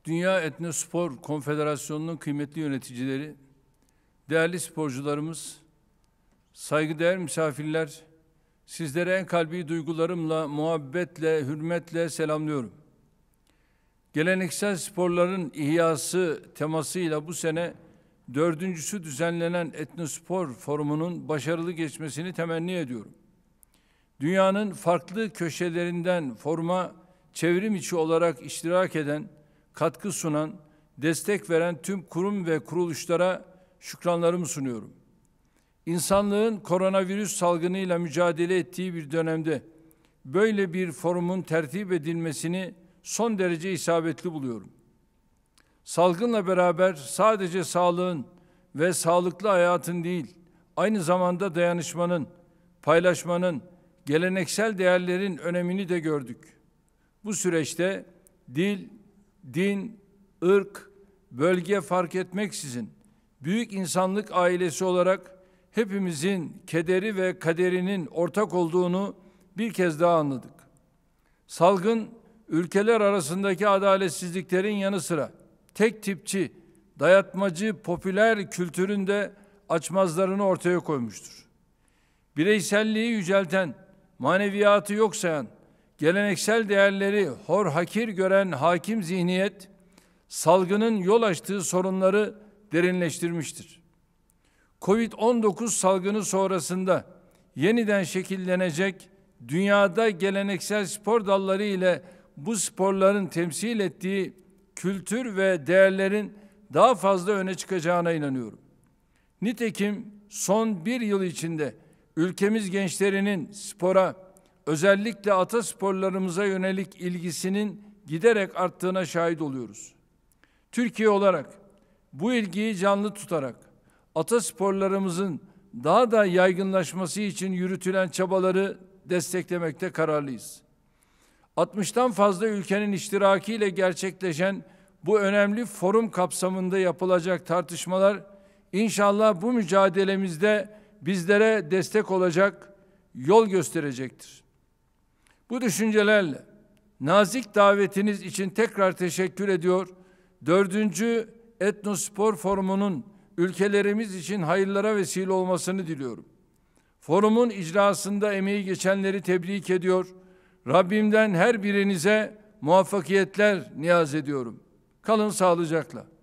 Dünya Etnospor Konfederasyonu'nun kıymetli yöneticileri, değerli sporcularımız, saygıdeğer misafirler, sizlere en kalbi duygularımla, muhabbetle, hürmetle selamlıyorum. Geleneksel sporların ihyası temasıyla bu sene 4.'sü düzenlenen Etnospor Forumu'nun başarılı geçmesini temenni ediyorum. Dünyanın farklı köşelerinden foruma çevrim içi olarak iştirak eden, katkı sunan, destek veren tüm kurum ve kuruluşlara şükranlarımı sunuyorum. İnsanlığın koronavirüs salgınıyla mücadele ettiği bir dönemde böyle bir forumun tertip edilmesini son derece isabetli buluyorum. Salgınla beraber sadece sağlığın ve sağlıklı hayatın değil, aynı zamanda dayanışmanın, paylaşmanın, geleneksel değerlerin önemini de gördük. Bu süreçte dil, din, ırk, bölge fark etmeksizin büyük insanlık ailesi olarak hepimizin kederi ve kaderinin ortak olduğunu bir kez daha anladık. Salgın, ülkeler arasındaki adaletsizliklerin yanı sıra tek tipçi, dayatmacı, popüler kültüründe açmazlarını ortaya koymuştur. Bireyselliği yücelten, maneviyatı yok sayan, geleneksel değerleri hor hakir gören hakim zihniyet, salgının yol açtığı sorunları derinleştirmiştir. Covid-19 salgını sonrasında yeniden şekillenecek dünyada geleneksel spor dalları ile bu sporların temsil ettiği kültür ve değerlerin daha fazla öne çıkacağına inanıyorum. Nitekim son bir yıl içinde ülkemiz gençlerinin spora, özellikle atasporlarımıza yönelik ilgisinin giderek arttığına şahit oluyoruz. Türkiye olarak bu ilgiyi canlı tutarak atasporlarımızın daha da yaygınlaşması için yürütülen çabaları desteklemekte kararlıyız. 60'tan fazla ülkenin iştirakiyle gerçekleşen bu önemli forum kapsamında yapılacak tartışmalar inşallah bu mücadelemizde bizlere destek olacak, yol gösterecektir. Bu düşüncelerle nazik davetiniz için tekrar teşekkür ediyor. 4. Etnospor Forumu'nun ülkelerimiz için hayırlara vesile olmasını diliyorum. Forumun icrasında emeği geçenleri tebrik ediyor. Rabbimden her birinize muvaffakiyetler niyaz ediyorum. Kalın sağlıcakla.